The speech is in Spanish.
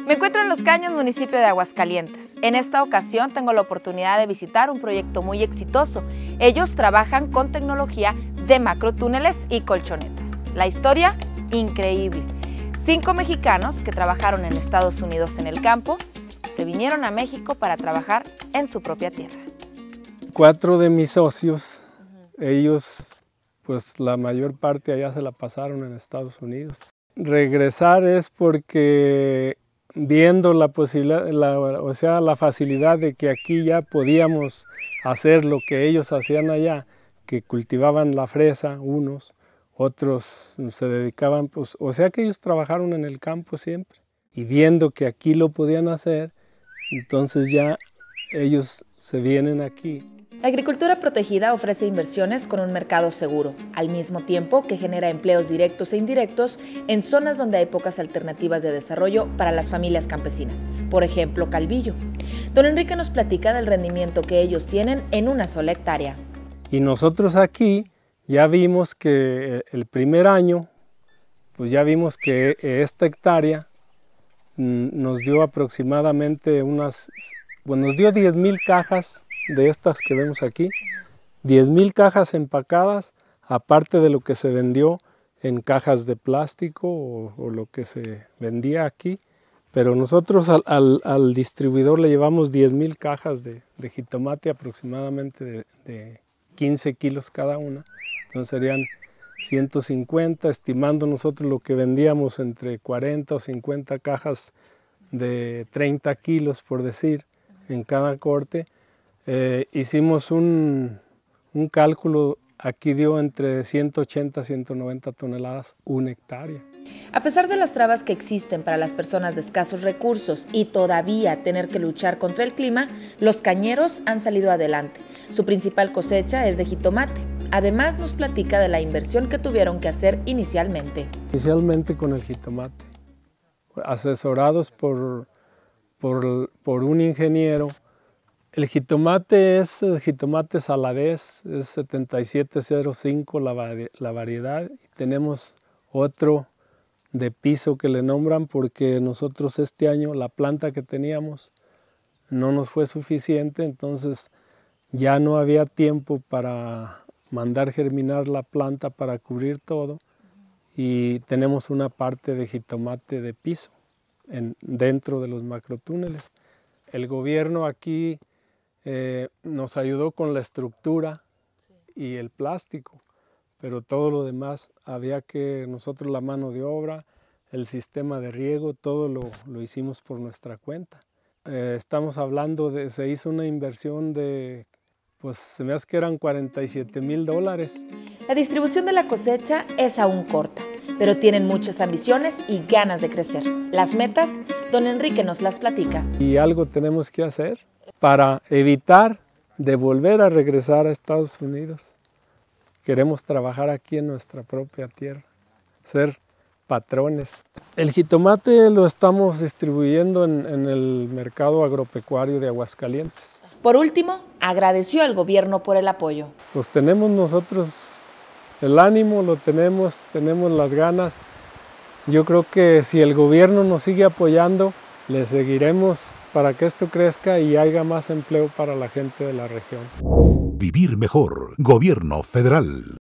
Me encuentro en Los Caños, municipio de Aguascalientes. En esta ocasión tengo la oportunidad de visitar un proyecto muy exitoso. Ellos trabajan con tecnología de macrotúneles y colchonetas. La historia, increíble. 5 mexicanos que trabajaron en Estados Unidos en el campo, se vinieron a México para trabajar en su propia tierra. 4 de mis socios, ellos pues la mayor parte allá se la pasaron en Estados Unidos. Regresar es porque viendo la posibilidad, la facilidad de que aquí ya podíamos hacer lo que ellos hacían allá, que cultivaban la fresa unos, otros se dedicaban, pues, o sea que ellos trabajaron en el campo siempre. Y viendo que aquí lo podían hacer, entonces ya ellos se vienen aquí. La agricultura protegida ofrece inversiones con un mercado seguro, al mismo tiempo que genera empleos directos e indirectos en zonas donde hay pocas alternativas de desarrollo para las familias campesinas, por ejemplo, Calvillo. Don Enrique nos platica del rendimiento que ellos tienen en una sola hectárea. Y nosotros aquí ya vimos que el primer año, pues ya vimos que esta hectárea nos dio aproximadamente nos dio 10,000 cajas de estas que vemos aquí, 10,000 cajas empacadas, aparte de lo que se vendió en cajas de plástico o lo que se vendía aquí, pero nosotros al distribuidor le llevamos 10,000 cajas de jitomate aproximadamente de 15 kilos cada una, entonces serían 150, estimando nosotros lo que vendíamos entre 40 o 50 cajas de 30 kilos, por decir, en cada corte. Hicimos un cálculo, aquí dio entre 180 a 190 toneladas una hectárea. A pesar de las trabas que existen para las personas de escasos recursos y todavía tener que luchar contra el clima, los cañeros han salido adelante. Su principal cosecha es de jitomate. Además nos platica de la inversión que tuvieron que hacer inicialmente. Inicialmente con el jitomate, asesorados por un ingeniero. El jitomate es el jitomate saladez, es 7705 la variedad. Y tenemos otro de piso que le nombran porque nosotros este año la planta que teníamos no nos fue suficiente, entonces ya no había tiempo para mandar germinar la planta para cubrir todo y tenemos una parte de jitomate de piso dentro de los macrotúneles. El gobierno aquí nos ayudó con la estructura y el plástico, pero todo lo demás había que nosotros la mano de obra, el sistema de riego, todo lo hicimos por nuestra cuenta. Estamos hablando se hizo una inversión de, pues se me hace que eran $47,000. La distribución de la cosecha es aún corta, pero tienen muchas ambiciones y ganas de crecer. Las metas, don Enrique nos las platica. Y algo tenemos que hacer para evitar de volver a regresar a Estados Unidos. Queremos trabajar aquí en nuestra propia tierra, ser patrones. El jitomate lo estamos distribuyendo en el mercado agropecuario de Aguascalientes. Por último, agradeció al gobierno por el apoyo. Pues tenemos nosotros el ánimo, lo tenemos las ganas. Yo creo que si el gobierno nos sigue apoyando, le seguiremos para que esto crezca y haya más empleo para la gente de la región. Vivir mejor. Gobierno Federal.